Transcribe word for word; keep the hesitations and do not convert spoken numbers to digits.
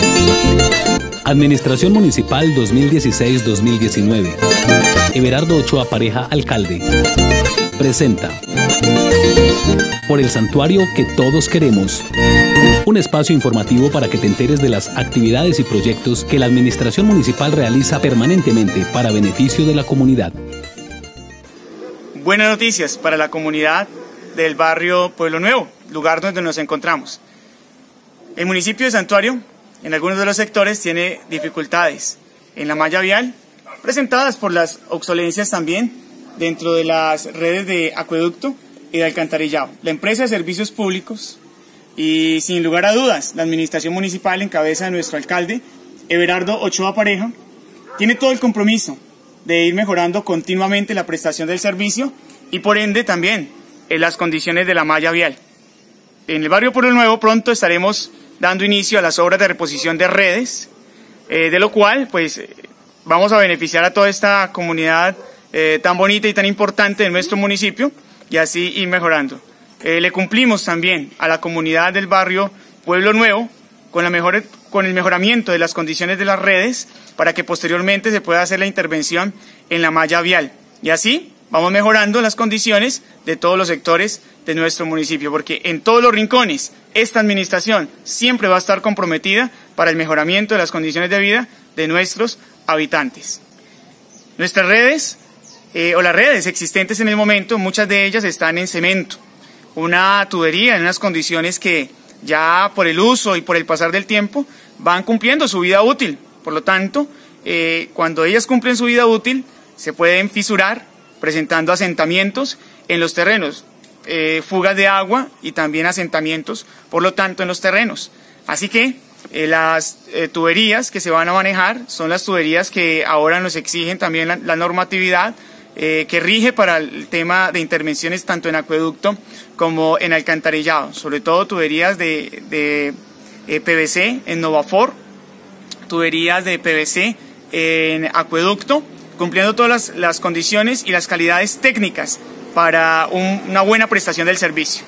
Administración Municipal dos mil dieciséis dos mil diecinueve. Everardo Ochoa Pareja, alcalde. Presenta Por el santuario que todos queremos. Un espacio informativo para que te enteres de las actividades y proyectos que la Administración Municipal realiza permanentemente para beneficio de la comunidad. Buenas noticias para la comunidad del barrio Pueblo Nuevo, lugar donde nos encontramos. El municipio de Santuario, en algunos de los sectores, tiene dificultades en la malla vial, presentadas por las obsolencias también dentro de las redes de acueducto y de alcantarillado. La empresa de servicios públicos y, sin lugar a dudas, la administración municipal en cabeza de nuestro alcalde, Everardo Ochoa Pareja, tiene todo el compromiso de ir mejorando continuamente la prestación del servicio y, por ende, también en las condiciones de la malla vial. En el barrio Pueblo Nuevo pronto estaremos dando inicio a las obras de reposición de redes, eh, de lo cual pues vamos a beneficiar a toda esta comunidad eh, tan bonita y tan importante de nuestro municipio y así ir mejorando. Eh, le cumplimos también a la comunidad del barrio Pueblo Nuevo con, la mejor, con el mejoramiento de las condiciones de las redes para que posteriormente se pueda hacer la intervención en la malla vial. Y así vamos mejorando las condiciones de todos los sectores de nuestro municipio, porque en todos los rincones esta administración siempre va a estar comprometida para el mejoramiento de las condiciones de vida de nuestros habitantes. Nuestras redes, eh, o las redes existentes en el momento, muchas de ellas están en cemento, una tubería en unas condiciones que ya por el uso y por el pasar del tiempo van cumpliendo su vida útil. Por lo tanto, eh, cuando ellas cumplen su vida útil, se pueden fisurar, presentando asentamientos en los terrenos, eh, fugas de agua y también asentamientos, por lo tanto, en los terrenos. Así que eh, las eh, tuberías que se van a manejar son las tuberías que ahora nos exigen también la, la normatividad eh, que rige para el tema de intervenciones tanto en acueducto como en alcantarillado, sobre todo tuberías de, de eh, P V C en Novafor, tuberías de P V C en acueducto, cumpliendo todas las, las condiciones y las calidades técnicas para un, una buena prestación del servicio.